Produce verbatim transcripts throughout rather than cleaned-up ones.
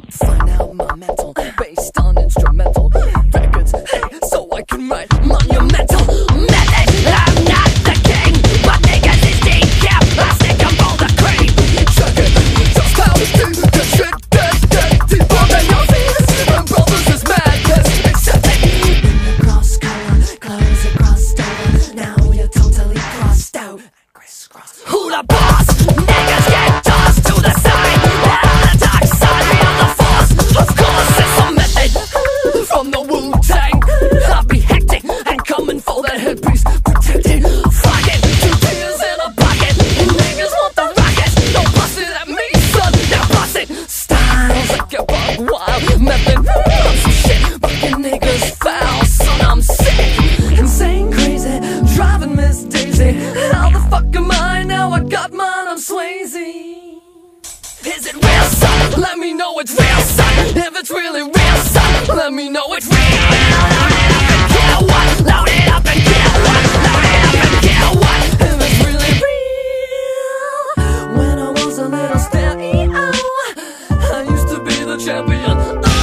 Find out my mental based on instrumental records, hey, so I can write monumental method. I'm not the king, but niggas is decaf. I stick 'em for the cream. Check it, just how to do the shit. Get, get deeper than your fears. And brothers is madness, accept it. Cross color, clothes are crossed over. Now you're totally crossed out. Crisscross. Who the boss? Niggas get tossed to the side. And on the dark side, we are the force. Of course, it's a method from the Wu-Tang. I'll be hectic and coming for that headpiece. Protected, fuck it, two tears in a pocket. Niggas want the rockets, don't bust it at me, son. Now bust it. Styles like a bug wild method. I'm some shit, fucking niggas foul, son. I'm sick, insane, crazy, driving Miss Daisy. How the fuck am I now? I got mine, I'm Swayze. Is it real, son? Let me know it's real, son. If it's really real, son, let me know it's real. Load it up and kill what? Load it up and kill what? Load it up and kill what? If it's really real. When I was a little stereo, I used to be the champion.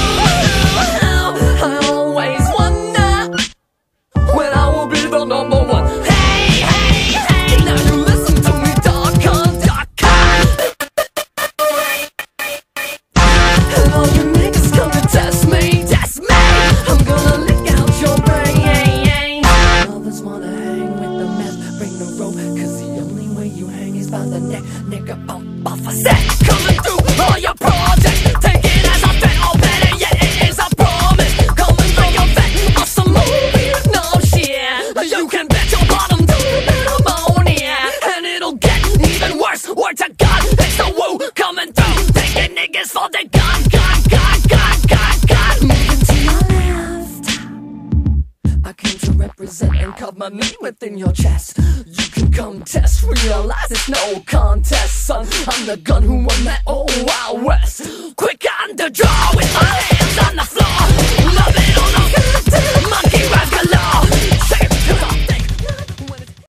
Oh, I always wonder when I will be the number one. Hey, hey, hey, now you listen to me, dog con, dog con. And all you niggas come to test me, test me. I'm gonna lick out your brain. Others wanna hang with the meth, bring the rope, cause the only way you hang is by the neck. Nigga, bump off a set, coming through all your projects. Take it as a bet, or better yet, it is a promise. Coming through your vet, awesome movie, no shit. You can bet your bottom to ammonia, and it'll get even worse. Word to God, it's the Wu coming through, taking niggas for the gun, gun, gun, gun, gun, gun. Moving to your left, I came to represent and carve my name within your chest. You can come test, realize it's no contest, son. I'm the gun who won that old Wild West. Quick on the draw with my hands on the floor.